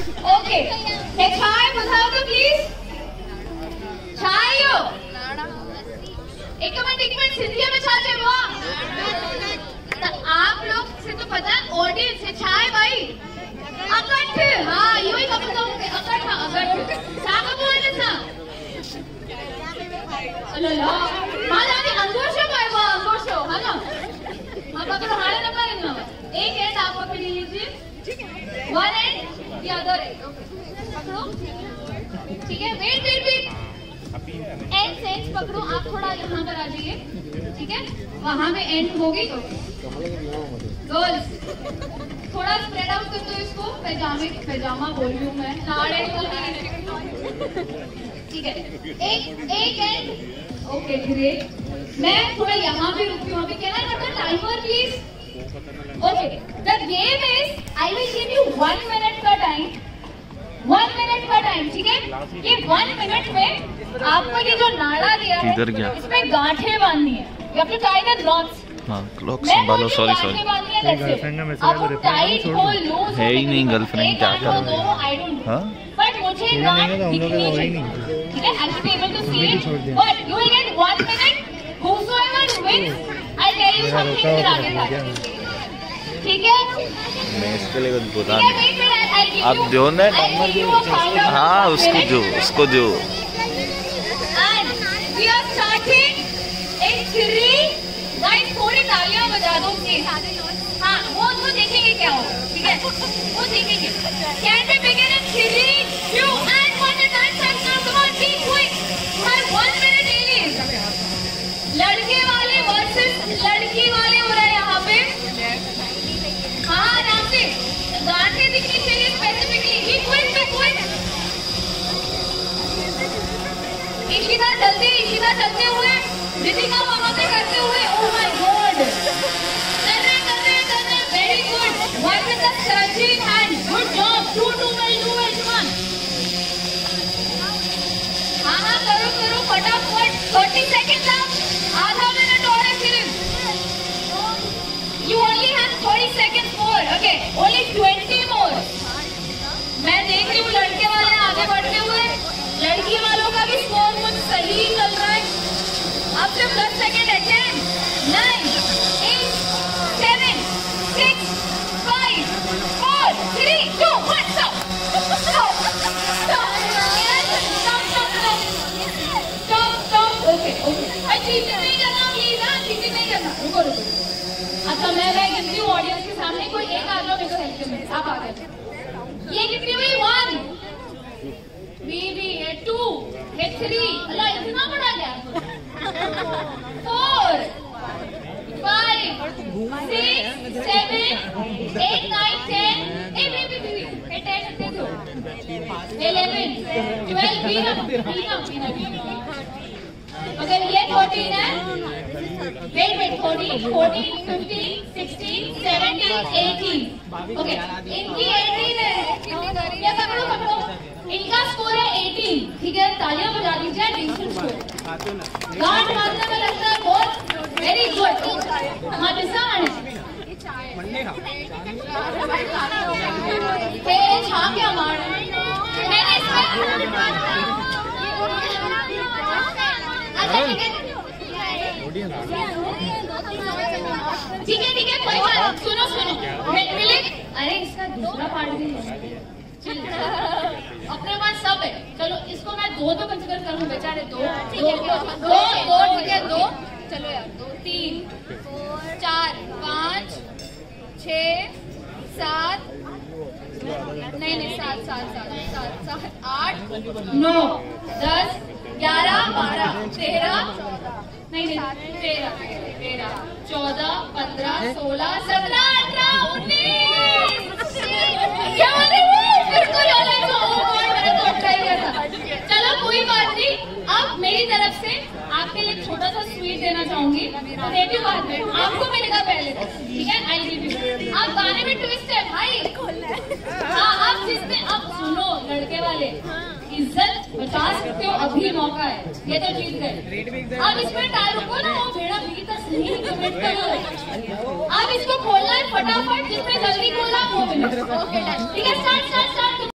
okay छाय बताओ तो प्लीज छायो एक मिनट सिंधिया में छा जाए वो आप लोग से तो पता है ऑडियंस है छाय भाई अकट हाँ यो ही खबर तो अकट हाँ अकट सागा बोलने सा अल्लाह माला ने अंगोशो भाई वो अंगोशो है ना अब अगर हाले ना पाएंगे ना एक एंड आप पकड़ लीजिए one end the other end पकड़ो ठीक है वेट एंड सेंस पकड़ो आप थोड़ा यहाँ पर आ जाइए ठीक है वहां में एंड होगी गर्ल्स थोड़ा स्प्रेड आउट कर दो इसको पैजामा बोल रही हूँ मैं ठीक है एक एंड ओके ग्रेट मैं थोड़ा यहाँ पे रुकती हूँ अभी can I have the timer please okay the game is I will give you 1 minute का टाइम 1 मिनट का टाइम ठीक है ये 1 मिनट में आपको ये जो नाड़ा दिया है इसमें गांठें बांधनी है you have to tie the knots हाँ क्लॉक संभालो सॉरी है ही नहीं गर्लफ्रेंड क्या करोगे हाँ बट मुझे गांठ दिखनी चाहिए ठीक है I will be able to see it but you will get 1 minute whosoever wins I tell you something फिर आगे था ठीक है मैं इसके लिए कुछ बता नहीं आप दो ना हाँ उसको जो and we are starting in 3 guys थोड़ी तालियां बजा दो प्लीज हाँ वो देखेंगे क्या हो ठीक है वो देखेंगे can we begin in 3 2 and 1 the time starts now come on be quick you have 1 minute ladies लड़के वाले वर्सेस लड़की वाले हो रहा है यहाँ पे हाँ आराम से गांठें दिखनी चाहिए स्पेसिफिकली be quick इशिता चलते हुए रितिका वहां पे करते हुए ओह माय गॉड कर रहे very good one with the stretching hand good job too well come on हाँ करो फटाफट 30 सेकंड्स आप आधा मिनट और है सिर्फ you only have 30 seconds more okay only 20 more मैं देख रही हूँ लड़के वाले आगे बढ़ते हुए लड़की वालों का भी स्कोर कुछ सही चल रहा है अब सिर्फ 10 सेकंड है 10 9 8 7 6 5 4 3 2 1 stop okay चीटिंग नहीं करना प्लीज हाँ चीटिंग नहीं करना रुको अच्छा मैं गिनती हूँ ऑडियंस के सामने कोई एक आ जाओ मेरे को हेल्प कर मेरे आप आ गए ये कितनी हुई 1 बीबी है 2 है 3 अल्लाह इतना बड़ा गैप 4 5 6 7 8 9 10 ए बीबी है 10 से दो 11 12 बीना अगर ये 14 है वेट 14 15 16 17 18 ओके इनकी 18 है ये पकड़ो इनका स्कोर है 18 ठीक है तालियां बजा दीजिए डिस्टेंस स्कोर गांठ मारने में लगता है बहुत वेरी गुड मादिसा है छा क्या मार मैंने इसमें ठीक है कोई बात सुनो अरे इसका दूसरा पार्ट भी अपने पास सब है चलो इसको मैं 2 तो कंसीडर करूँ बेचारे 2 ठीक है 2 चलो यार 2 3 4 5 6 7 नहीं 7 8 9 10 11 12 13 नहीं 13 14 15 16 17 18 19 क्या चलो कोई बात नहीं अब मेरी तरफ से आपके लिए छोटा सा स्वीट देना चाहूंगी देती बाद में आपको मिलेगा पहले ठीक है आई गिव यू आप गाने में ट्विस्ट है भाई हाँ आप जिसमें अब सुनो लड़के वाले इज्जत बचा सकते हो अभी मौका है ये तो जीत गए अब इसमें टाइम रुको ना वो भेड़ा भीतर सही कमेंट करो अब इसको खोलना है फटाफट जिसमें जल्दी खोलना वो मिले ठीक है स्टार्ट